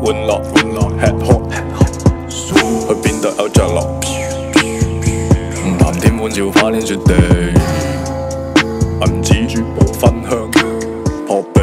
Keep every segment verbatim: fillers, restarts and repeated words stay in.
玩樂，吃喝，去邊度有着落？談天歡笑，花天雪地，銀紙珠寶分享破壁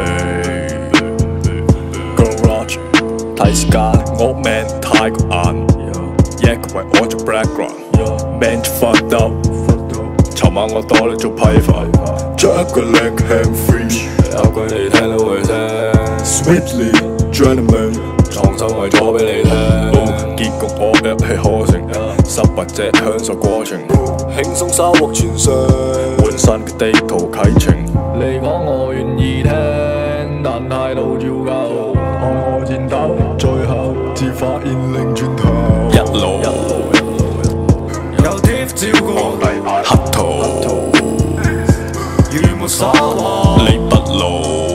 ，Garage 睇時間，我 man 太過晏 ，Yack 為我做 background，man 發抖，尋晚我多你做批發，着一個靚 hand free， 有句你聽都會聽 ，Sweetly gentleman。創新為咗俾你聽，結局我一氣呵成，十八隻享受過程，輕鬆收穫全勝，換新嘅地圖啟程。你講我願意聽，但態度照舊，看我戰鬥，最後至發現擰轉頭，一路一路有貼照顧，黑圖如沒所謂，你不老。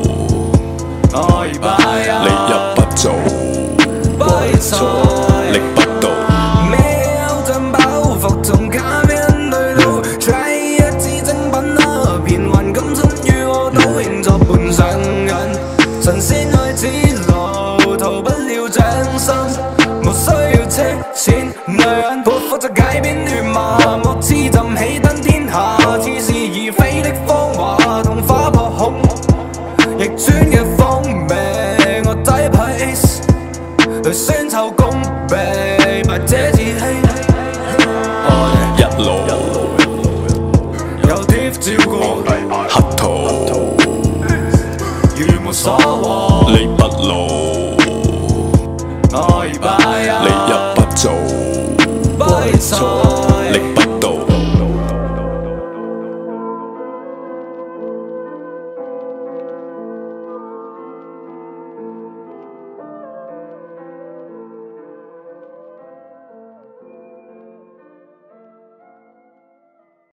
你入不做，力不到。沒有像包袱從假面對到，揣一支精品啊，變幻感身與我都應作伴上人。神仙愛之路，逃不了掌心，無需要車錢女人，潑婦就解變亂麻木，痴浸起登天下，似是而非的謊話，同花破孔，逆轉嘅風味。來宣湊公平，或者自欺。一路有貼照顧，黑圖如沒所謂，你不老，你入不做。